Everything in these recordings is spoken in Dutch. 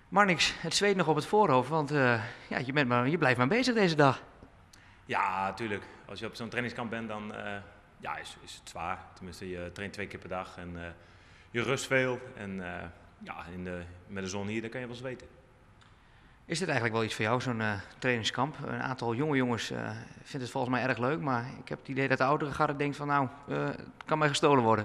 Marnix, het zweet nog op het voorhoofd, want ja, je blijft maar bezig deze dag. Ja, natuurlijk. Als je op zo'n trainingskamp bent, dan ja, is het zwaar. Tenminste, je traint 2 keer per dag en je rust veel. En ja, met de zon hier, dan kan je wel zweten. Is dit eigenlijk wel iets voor jou, zo'n trainingskamp? Een aantal jonge jongens vindt het volgens mij erg leuk, maar ik heb het idee dat de oudere garde denkt van nou, het kan mij gestolen worden.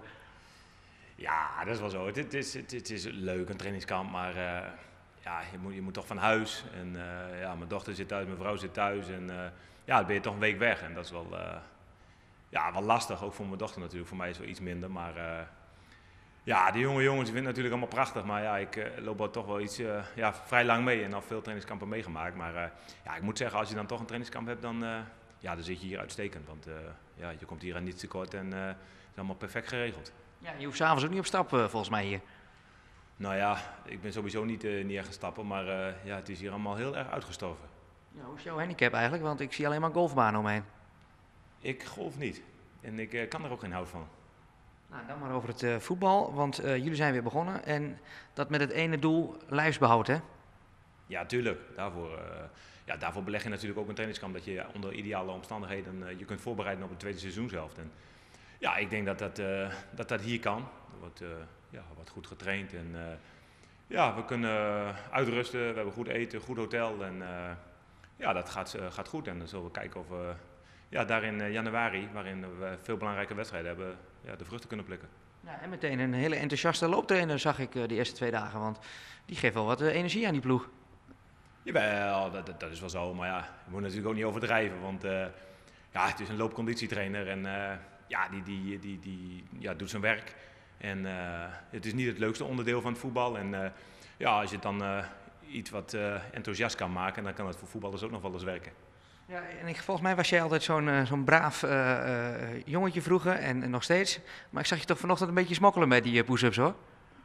Ja, dat is wel zo. Het is leuk, een trainingskamp, maar ja, je moet toch van huis. En ja, mijn dochter zit thuis, mijn vrouw zit thuis. En ja, dan ben je toch een week weg. En dat is wel, ja, wel lastig, ook voor mijn dochter natuurlijk. Voor mij is het wel iets minder, maar... ja, de jonge jongens vinden het natuurlijk allemaal prachtig, maar ja, ik loop er toch wel iets ja, vrij lang mee en al veel trainingskampen meegemaakt. Maar ja, ik moet zeggen, als je dan toch een trainingskamp hebt, dan, ja, dan zit je hier uitstekend. Want ja, je komt hier aan niets tekort en het is allemaal perfect geregeld. Ja, je hoeft s'avonds ook niet op stap volgens mij hier. Nou ja, ik ben sowieso niet echt gaan stappen, maar ja, het is hier allemaal heel erg uitgestorven. Ja, hoe is jouw handicap eigenlijk? Want ik zie alleen maar golfbanen omheen. Ik golf niet en ik kan er ook geen hout van. Nou, dan maar over het voetbal, want jullie zijn weer begonnen en dat met het ene doel lijfsbehoud, hè? Ja, tuurlijk. Ja, daarvoor beleg je natuurlijk ook een trainingskamp. Dat je onder ideale omstandigheden je kunt voorbereiden op een tweede seizoenshelft. En ja, ik denk dat hier kan. Er wordt, ja, wordt goed getraind. En ja, we kunnen uitrusten. We hebben goed eten, goed hotel. En ja, dat gaat goed. En dan zullen we kijken of we ja, daar in januari, waarin we veel belangrijke wedstrijden hebben, ja, de vruchten kunnen plukken. Ja, en meteen een hele enthousiaste looptrainer zag ik de eerste 2 dagen, want die geeft wel wat energie aan die ploeg. Jawel, dat is wel zo. Maar ja, je moet natuurlijk ook niet overdrijven. Want ja, het is een loopconditietrainer en ja, die ja, doet zijn werk. En het is niet het leukste onderdeel van het voetbal. En ja, als je het dan iets wat enthousiast kan maken, dan kan het voor voetballers ook nog wel eens werken. Ja, en volgens mij was jij altijd zo'n braaf jongetje vroeger en nog steeds. Maar ik zag je toch vanochtend een beetje smokkelen met die push-ups hoor.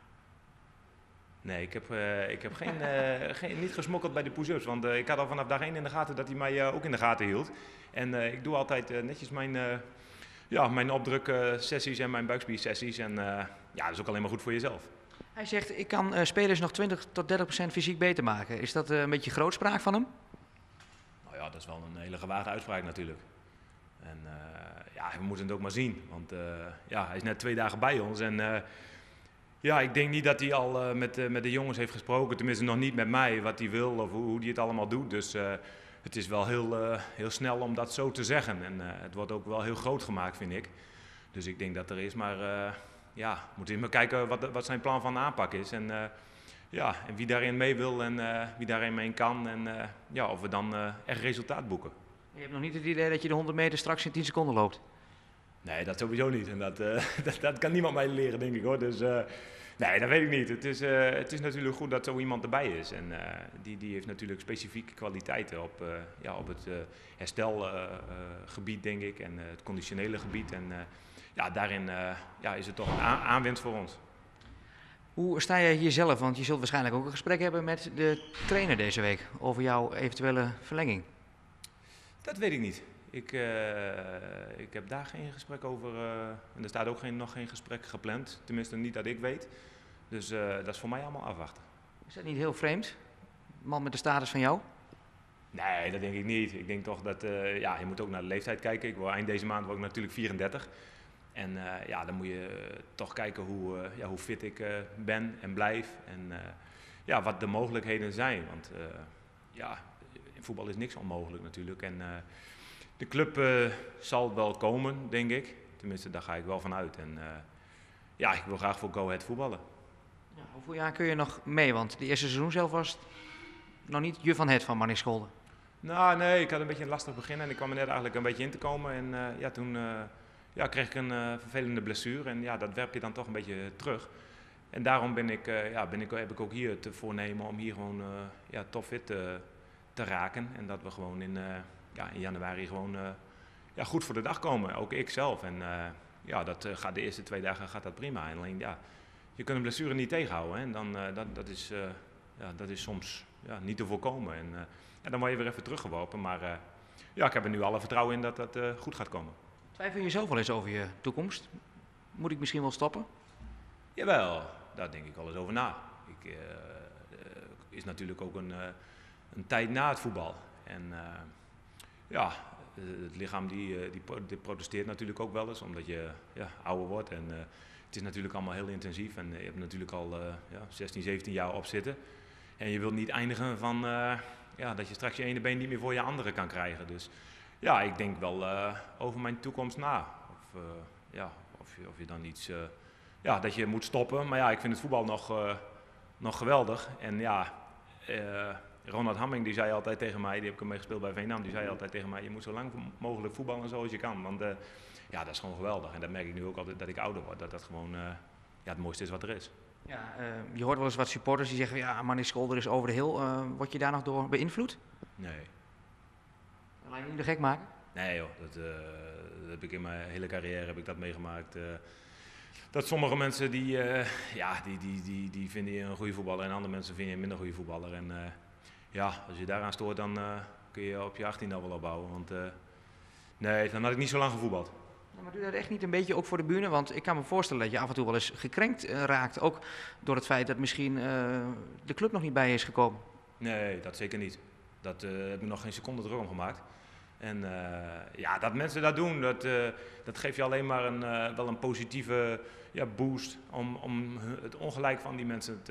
Nee, ik heb niet gesmokkeld bij de push-ups. Want ik had al vanaf dag 1 in de gaten dat hij mij ook in de gaten hield. En ik doe altijd netjes ja, mijn opdruksessies en mijn buikspiersessies. En ja, dat is ook alleen maar goed voor jezelf. Hij zegt, ik kan spelers nog 20 tot 30% fysiek beter maken. Is dat een beetje grootspraak van hem? Nou ja, dat is wel een hele gewaagde uitspraak natuurlijk. En ja, we moeten het ook maar zien. Want ja, hij is net 2 dagen bij ons. En ja, ik denk niet dat hij al met de jongens heeft gesproken. Tenminste nog niet met mij, wat hij wil of hoe hij het allemaal doet. Dus het is wel heel snel om dat zo te zeggen. En het wordt ook wel heel groot gemaakt, vind ik. Dus ik denk dat er is. Maar ja, we moeten even kijken wat zijn plan van aanpak is. En ja, en wie daarin mee wil en wie daarin mee kan. En ja, of we dan echt resultaat boeken. Je hebt nog niet het idee dat je de 100 meter straks in 10 seconden loopt. Nee, dat sowieso niet. En dat kan niemand mij leren, denk ik hoor. Dus nee, dat weet ik niet. Het is natuurlijk goed dat zo iemand erbij is. En die heeft natuurlijk specifieke kwaliteiten ja, op het herstelgebied, denk ik. En het conditionele gebied. En ja, daarin ja, is het toch een aanwinst voor ons. Hoe sta jij hier zelf? Want je zult waarschijnlijk ook een gesprek hebben met de trainer deze week over jouw eventuele verlenging. Dat weet ik niet. Ik heb daar geen gesprek over en er staat ook nog geen gesprek gepland. Tenminste niet dat ik weet. Dus dat is voor mij allemaal afwachten. Is dat niet heel vreemd? Een man met de status van jou? Nee, dat denk ik niet. Ik denk toch dat ja, je moet ook naar de leeftijd kijken. Eind deze maand word ik natuurlijk 34. En ja, dan moet je toch kijken ja, hoe fit ik ben en blijf. En ja, wat de mogelijkheden zijn. Want ja, in voetbal is niks onmogelijk natuurlijk. En de club zal wel komen, denk ik. Tenminste, daar ga ik wel van uit. En ja, ik wil graag voor Go Ahead voetballen. Ja, hoeveel jaar kun je nog mee? Want de eerste seizoen zelf was het nog niet je van het van Marnix Scholder. Nou, nee, ik had een beetje een lastig begin en ik kwam er net eigenlijk een beetje in te komen. En ja, toen ja, kreeg ik een vervelende blessure en ja, dat werp je dan toch een beetje terug. En daarom heb ik ook hier het voornemen om hier gewoon ja, topfit te raken. En dat we gewoon ja, in januari gewoon ja, goed voor de dag komen, ook ik zelf. En ja, gaat de eerste 2 dagen gaat dat prima. En alleen ja, je kunt een blessure niet tegenhouden. Hè? En dan, ja, dat is soms ja, niet te voorkomen. En ja, dan word je weer even teruggeworpen. Maar ja, ik heb er nu alle vertrouwen in dat dat goed gaat komen. Twijfel je zelf wel eens over je toekomst? Moet ik misschien wel stoppen? Jawel, daar denk ik wel eens over na. is natuurlijk ook een tijd na het voetbal. En ja, het lichaam die protesteert natuurlijk ook wel eens, omdat je ouder wordt. En het is natuurlijk allemaal heel intensief en je hebt natuurlijk al 16, 17 jaar op zitten. En je wilt niet eindigen van dat je straks je ene been niet meer voor je andere kan krijgen. Dus ja, ik denk wel over mijn toekomst na. Of je dan iets, dat je moet stoppen. Maar ja, ik vind het voetbal nog geweldig. En ja, Ronald Hamming die zei altijd tegen mij, die heb ik mee gespeeld bij Veendam, die zei altijd tegen mij, je moet zo lang mogelijk voetballen zoals je kan. Want dat is gewoon geweldig. En dat merk ik nu ook altijd dat ik ouder word. Dat gewoon het mooiste is wat er is. Ja, je hoort wel eens wat supporters die zeggen, ja, Manny Scholder is over de hill. Word je daar nog door beïnvloed? Nee. Laat je niet de gek maken? Nee joh, dat heb ik in mijn hele carrière heb ik dat meegemaakt. Dat sommige mensen die vinden je een goede voetballer en andere mensen vinden je een minder goede voetballer. En als je daaraan stoort, dan kun je op je 18 al wel opbouwen. Want nee, dan had ik niet zo lang gevoetbald. Ja, maar doe je dat echt niet een beetje ook voor de bühne? Want ik kan me voorstellen dat je af en toe wel eens gekrenkt raakt. Ook door het feit dat misschien de club nog niet bij je is gekomen. Nee, dat zeker niet. Dat heb ik nog geen seconde druk om gemaakt. En dat mensen dat doen, dat geeft je alleen maar wel een positieve boost om het ongelijk van die mensen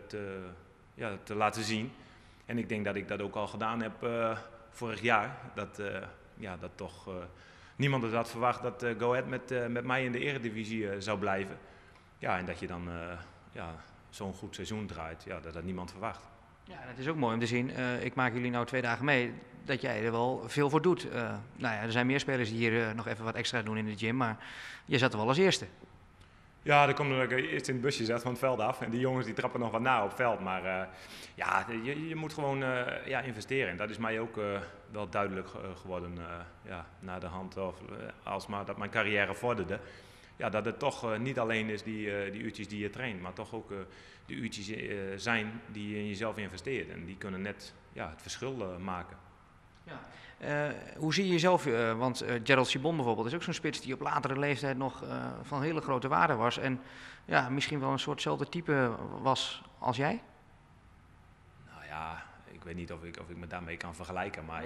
te laten zien. En ik denk dat ik dat ook al gedaan heb vorig jaar. Dat toch niemand het had verwacht dat Go Ahead met mij in de eredivisie zou blijven. Ja, en dat je dan zo'n goed seizoen draait, dat niemand verwacht. Ja, en het is ook mooi om te zien, ik maak jullie nou 2 dagen mee, dat jij er wel veel voor doet. Er zijn meer spelers die hier nog even wat extra doen in de gym, maar je zat er wel als eerste. Ja, dat komt omdat ik eerst in het busje zat van het veld af. En die jongens die trappen nog wat na op het veld. Maar je moet gewoon investeren. En dat is mij ook wel duidelijk geworden na de hand. Alsmaar dat mijn carrière vorderde. Ja, dat het toch niet alleen is die uurtjes die je traint. Maar toch ook de uurtjes zijn die je in jezelf investeert. En die kunnen net het verschil maken. Ja. Hoe zie je jezelf? Want Gerald Sibon bijvoorbeeld is ook zo'n spits die op latere leeftijd nog van hele grote waarde was. En misschien wel een soortzelfde type was als jij? Nou ja, ik weet niet of ik me daarmee kan vergelijken. Maar,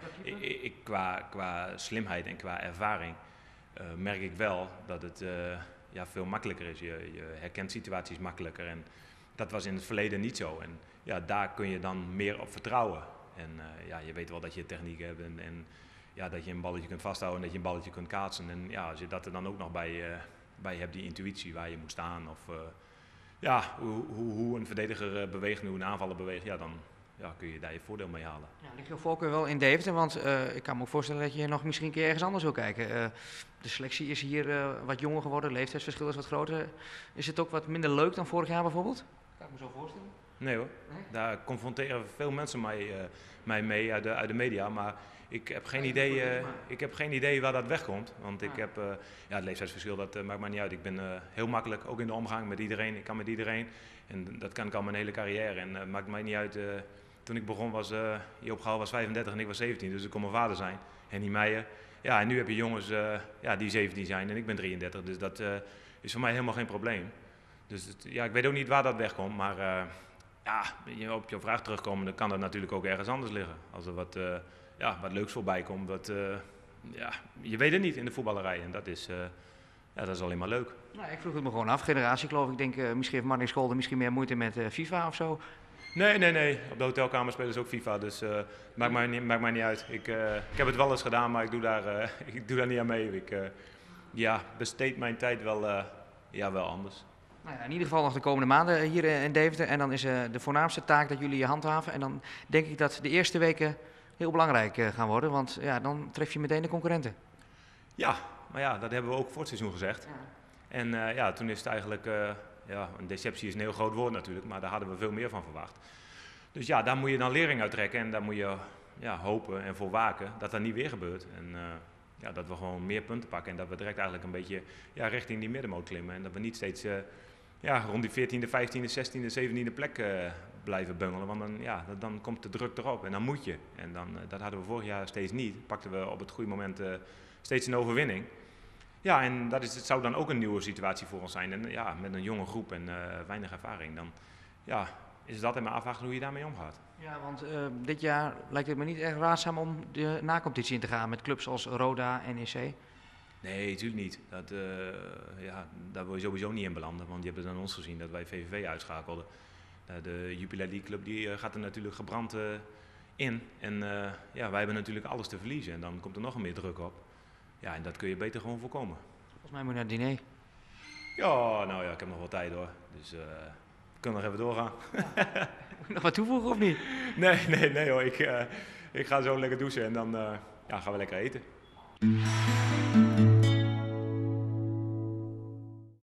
qua slimheid en qua ervaring merk ik wel dat het veel makkelijker is. Je herkent situaties makkelijker. En dat was in het verleden niet zo. En daar kun je dan meer op vertrouwen. En je weet wel dat je techniek hebt en dat je een balletje kunt vasthouden en dat je een balletje kunt kaatsen. En als je dat er dan ook nog bij hebt, die intuïtie waar je moet staan. Of hoe een verdediger beweegt en hoe een aanvaller beweegt, dan kun je daar je voordeel mee halen. Ja, ligt je voorkeur wel in Deventer? Want ik kan me ook voorstellen dat je nog misschien een keer ergens anders wil kijken. De selectie is hier wat jonger geworden, het leeftijdsverschil is wat groter. Is het ook wat minder leuk dan vorig jaar bijvoorbeeld? Kan ik me zo voorstellen. Nee hoor, daar confronteren veel mensen mij mee uit de media, maar ik heb geen idee waar dat wegkomt. Want ik heb, het leeftijdsverschil, dat maakt mij niet uit. Ik ben heel makkelijk, ook in de omgang met iedereen. Ik kan met iedereen en dat kan ik al mijn hele carrière. En het maakt mij niet uit, toen ik begon was, Joop Gaal was 35 en ik was 17, dus ik kon mijn vader zijn. Henny Meijer. Ja, en nu heb je jongens die 17 zijn en ik ben 33, dus dat is voor mij helemaal geen probleem. Dus ik weet ook niet waar dat wegkomt, maar op je vraag terugkomen, dan kan dat natuurlijk ook ergens anders liggen. Als er wat leuks voorbij komt, je weet het niet in de voetballerij en dat is alleen maar leuk. Nou, ik vroeg het me gewoon af, generatie geloof ik. Denk misschien heeft Manny Scholder misschien meer moeite met FIFA of zo. Nee. Op de hotelkamer spelen ze ook FIFA, dus maakt mij niet uit. Ik heb het wel eens gedaan, maar ik doe daar niet aan mee. Ik besteed mijn tijd wel anders. Nou ja, in ieder geval nog de komende maanden hier in Deventer. En dan is de voornaamste taak dat jullie je handhaven. En dan denk ik dat de eerste weken heel belangrijk gaan worden. Want dan tref je meteen de concurrenten. Ja, maar dat hebben we ook voor het seizoen gezegd. Ja. En toen is het eigenlijk, een deceptie is een heel groot woord natuurlijk. Maar daar hadden we veel meer van verwacht. Dus daar moet je dan lering uit trekken. En daar moet je hopen en voor waken dat dat niet weer gebeurt. En dat we gewoon meer punten pakken. En dat we direct eigenlijk een beetje richting die middenmoot klimmen. En dat we niet steeds rond die 14e, 15e, 16e, 17e plek blijven bungelen. Want dan komt de druk erop en dan moet je. En dat hadden we vorig jaar steeds niet. Pakten we op het goede moment steeds een overwinning. Ja, en het zou dan ook een nieuwe situatie voor ons zijn. En met een jonge groep en weinig ervaring. Dan is het altijd maar afwachten hoe je daarmee omgaat. Ja, want dit jaar lijkt het me niet echt raadzaam om de nacompetitie in te gaan met clubs als Roda en NEC. Nee, natuurlijk niet. Daar wil je sowieso niet in belanden, want je hebt het aan ons gezien dat wij VVV uitschakelden. De Jupiler League Club die gaat er natuurlijk gebrand in. En wij hebben natuurlijk alles te verliezen en dan komt er nog meer druk op. Ja, en dat kun je beter gewoon voorkomen. Volgens mij moet je naar het diner. Ja, nou ja, ik heb nog wel tijd hoor. Dus we kunnen nog even doorgaan. Nog wat toevoegen of niet? Nee hoor. Ik ga zo lekker douchen en dan gaan we lekker eten.